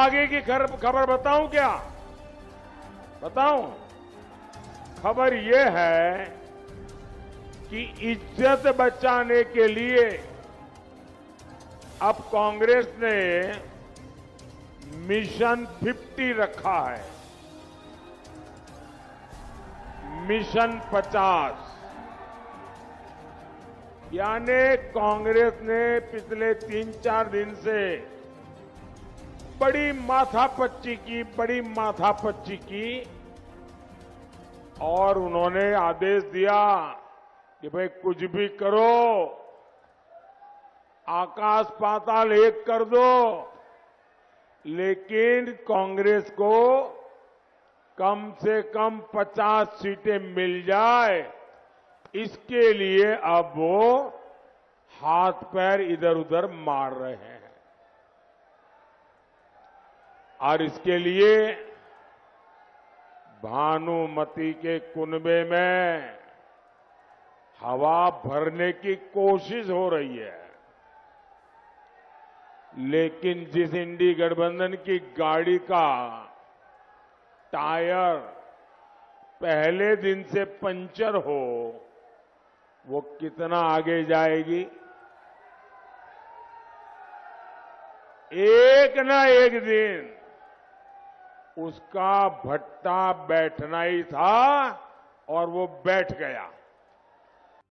आगे की खबर बताऊं क्या? बताऊं? खबर यह है कि इज्जत बचाने के लिए अब कांग्रेस ने मिशन 50 रखा है। मिशन 50 यानी कांग्रेस ने पिछले 3-4 दिन से बड़ी माथापच्ची की और उन्होंने आदेश दिया कि भाई कुछ भी करो, आकाश पाताल एक कर दो, लेकिन कांग्रेस को कम से कम 50 सीटें मिल जाए, इसके लिए अब वो हाथ पैर इधर उधर मार रहे हैं। और इसके लिए भानुमति के कुनबे में हवा भरने की कोशिश हो रही है। लेकिन जिस इंडी गठबंधन की गाड़ी का टायर पहले दिन से पंचर हो, वो कितना आगे जाएगी? एक ना एक दिन उसका भट्टा बैठना ही था और वो बैठ गया।